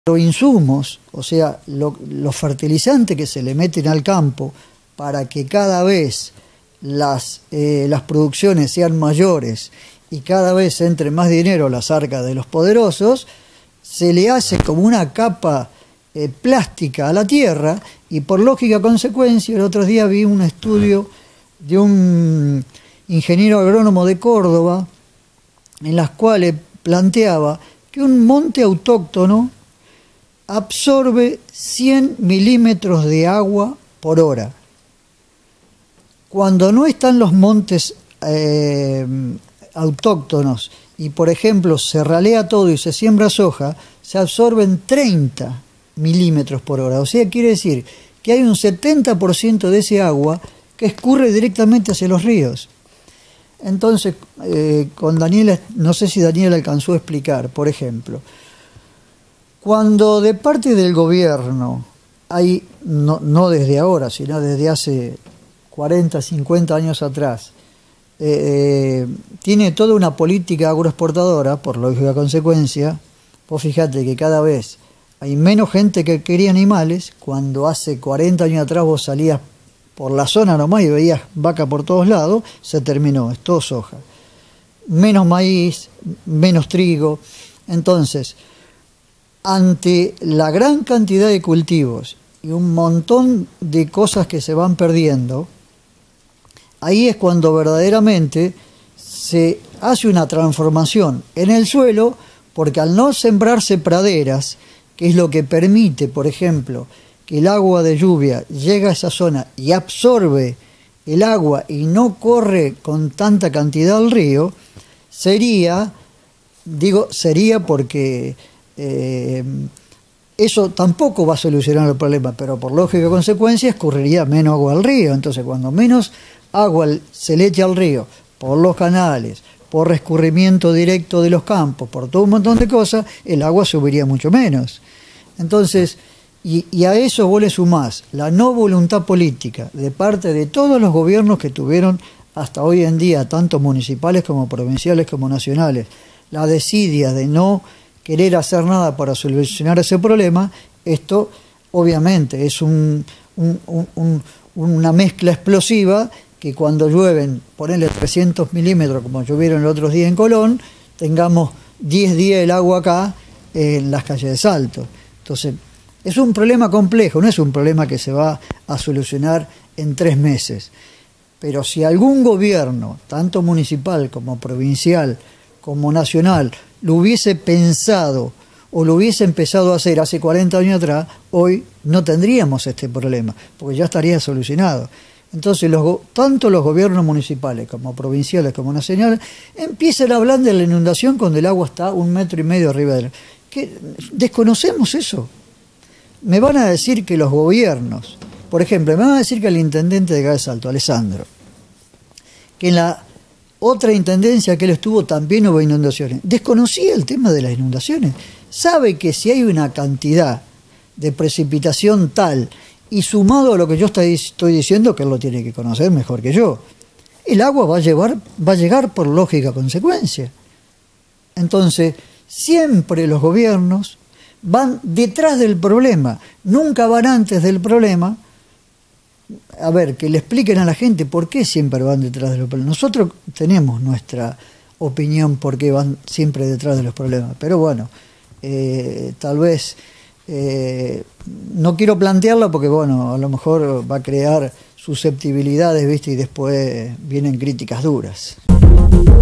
Los insumos, o sea, los fertilizantes que se le meten al campo para que cada vez las producciones sean mayores y cada vez entre más dinero a las arcas de los poderosos, se le hace como una capa plástica a la tierra y por lógica consecuencia, el otro día vi un estudio de un ingeniero agrónomo de Córdoba en las cuales planteaba que un monte autóctono absorbe 100 milímetros de agua por hora. Cuando no están los montes autóctonos y, por ejemplo, se ralea todo y se siembra soja, se absorben 30 milímetros por hora. O sea, quiere decir que hay un 70% de ese agua que escurre directamente hacia los ríos. Entonces, con Daniela, no sé si Daniela alcanzó a explicar, por ejemplo, cuando de parte del gobierno hay, no desde ahora, sino desde hace 40, 50 años atrás, tiene toda una política agroexportadora, por lógica consecuencia, vos fíjate que cada vez hay menos gente que quería animales, cuando hace 40 años atrás vos salías por la zona nomás y veías vaca por todos lados, se terminó, es todo soja. Menos maíz, menos trigo. Entonces, ante la gran cantidad de cultivos y un montón de cosas que se van perdiendo, ahí es cuando verdaderamente se hace una transformación en el suelo, porque al no sembrarse praderas, que es lo que permite, por ejemplo, que el agua de lluvia llega a esa zona y absorbe el agua y no corre con tanta cantidad al río, sería porque eso tampoco va a solucionar el problema, pero por lógica de consecuencia escurriría menos agua al río. Entonces, cuando menos agua se le echa al río, por los canales, por escurrimiento directo de los campos, por todo un montón de cosas, el agua subiría mucho menos. Entonces, y a eso vos le sumás la no voluntad política de parte de todos los gobiernos que tuvieron hasta hoy en día, tanto municipales como provinciales como nacionales, la desidia de no querer hacer nada para solucionar ese problema. Esto obviamente es una mezcla explosiva que cuando llueven, ponele 300 milímetros como llovieron el otro día en Colón, tengamos 10 días el agua acá en las calles de Salto. Entonces, es un problema complejo, no es un problema que se va a solucionar en 3 meses. Pero si algún gobierno, tanto municipal como provincial, como nacional, lo hubiese pensado o lo hubiese empezado a hacer hace 40 años atrás, hoy no tendríamos este problema, porque ya estaría solucionado. Entonces, tanto los gobiernos municipales como provinciales como nacionales empiezan a hablar de la inundación cuando el agua está 1,5 metros arriba de ¿Qué? ¿Desconocemos eso? Me van a decir que los gobiernos, por ejemplo, me van a decir que el intendente de Cabeza Alto, Alessandro, que en la otra intendencia que él estuvo también hubo inundaciones, desconocía el tema de las inundaciones, sabe que si hay una cantidad de precipitación tal y sumado a lo que yo estoy diciendo, que él lo tiene que conocer mejor que yo, el agua va a llegar por lógica consecuencia. Entonces, siempre los gobiernos van detrás del problema, nunca van antes del problema. A ver, que le expliquen a la gente por qué siempre van detrás de los problemas. Nosotros tenemos nuestra opinión por qué van siempre detrás de los problemas, pero bueno, tal vez no quiero plantearlo porque, bueno, a lo mejor va a crear susceptibilidades, ¿viste? Y después vienen críticas duras.